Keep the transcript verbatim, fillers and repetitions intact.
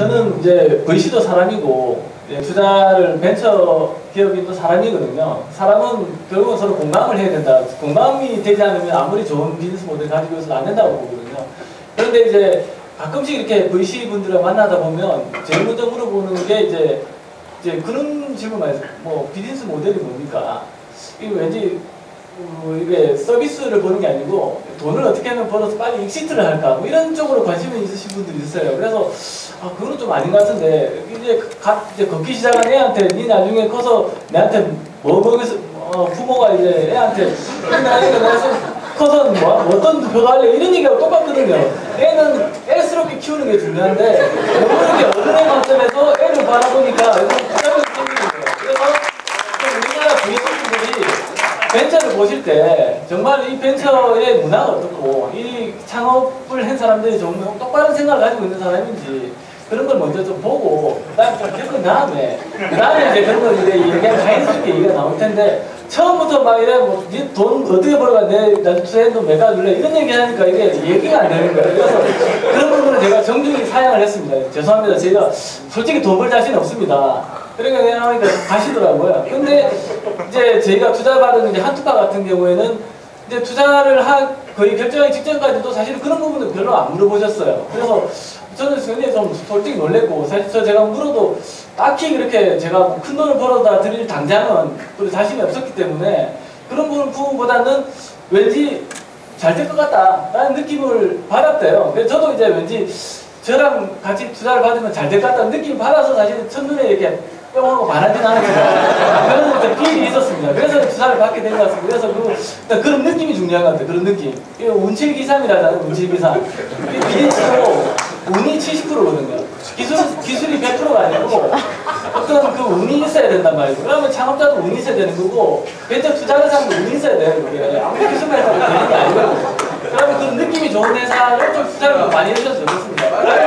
저는 이제 브이씨도 사람이고 예, 투자를 벤처 기업인도 사람이거든요. 사람은 결국은 서로 공감을 해야 된다. 공감이 되지 않으면 아무리 좋은 비즈니스 모델 가지고 있어도 안 된다고 보거든요. 그런데 이제 가끔씩 이렇게 브이씨 분들을 만나다 보면 제일 먼저 물어보는 게 이제 이제 그런 질문 많이 해요. 뭐 비즈니스 모델이 뭡니까? 이거 왠지 어, 이게 서비스를 보는 게 아니고 돈을 어떻게 하면 벌어서 빨리 익시트를 할까 뭐 이런 쪽으로 관심이 있으신 분들이 있어요. 그래서 아 그건 좀 아닌 것 같은데 이제 갓 이제 걷기 시작한 애한테 니 나중에 커서 내한테 뭐 먹여서 어, 부모가 이제 애한테 나중에 커서 뭐 어떤 표도할래 이런 얘기하고 똑같거든요. 애는 애스럽게 키우는 게 중요한데 너무 이렇게 어른의 관점에서 애를 바라보니까 부담이 생기는 거예요. 그래서 우리나라 브이씨분들이 벤처를 보실 때 정말 이 벤처의 문화가 어떻고 이 창업을 한 사람들이 정말 똑바른 생각을 가지고 있는 사람인지 그런 걸 먼저 좀 보고 그다음에 좀 겪은 다음에 그다음에 이제 그런 걸 이제 얘기하면 자연스럽게 얘기가 나올 텐데 처음부터 막 이래 뭐 돈 어떻게 벌어가 내 나중에 투자한 돈 매가 줄래 이런 얘기 하니까 이게 얘기가 안 되는 거예요. 그래서 그런 부분은 제가 정중히 사양을 했습니다. 죄송합니다. 제가 솔직히 돈 벌 자신 없습니다. 그러니까 그냥 하니까 가시더라고요. 근데 이제 저희가 투자받은 이제 한투파 같은 경우에는 이제 투자를 하 거의 결정하기 직전까지도 사실 그런 부분은 별로 안 물어보셨어요. 그래서 저는 굉장히 좀 솔직히 놀랬고 사실 저 제가 물어도 딱히 그렇게 제가 큰 돈을 벌어다 드릴 당장은 또 자신이 없었기 때문에 그런 부분보다는 왠지 잘 될 것 같다라는 느낌을 받았대요. 그래서 저도 이제 왠지 저랑 같이 투자를 받으면 잘 될 것 같다는 느낌을 받아서 사실 첫눈에 이렇게 뿅 하고 반하진 않았지만 그런 필이 있었습니다. 그래서 투자를 받게 된 것 같습니다. 그래서 그, 그런 느낌이 중요한 것 같아요. 그런 느낌. 운칠기삼이라잖아요. 운칠기삼. 비즈니스도 운이 칠십 퍼센트거든요. 기술, 기술이 백 퍼센트가 아니고 어떤 그 운이 있어야 된단 말이에요. 그러면 창업자도 운이 있어야 되는 거고 벤처 투자하는 사람도 운이 있어야 돼요. 그게 아무리 기술만 해도 되는 게 아니거든요. 그러면 그 느낌이 좋은 회사를 좀 투자를 많이 해주셔서 좋겠습니다.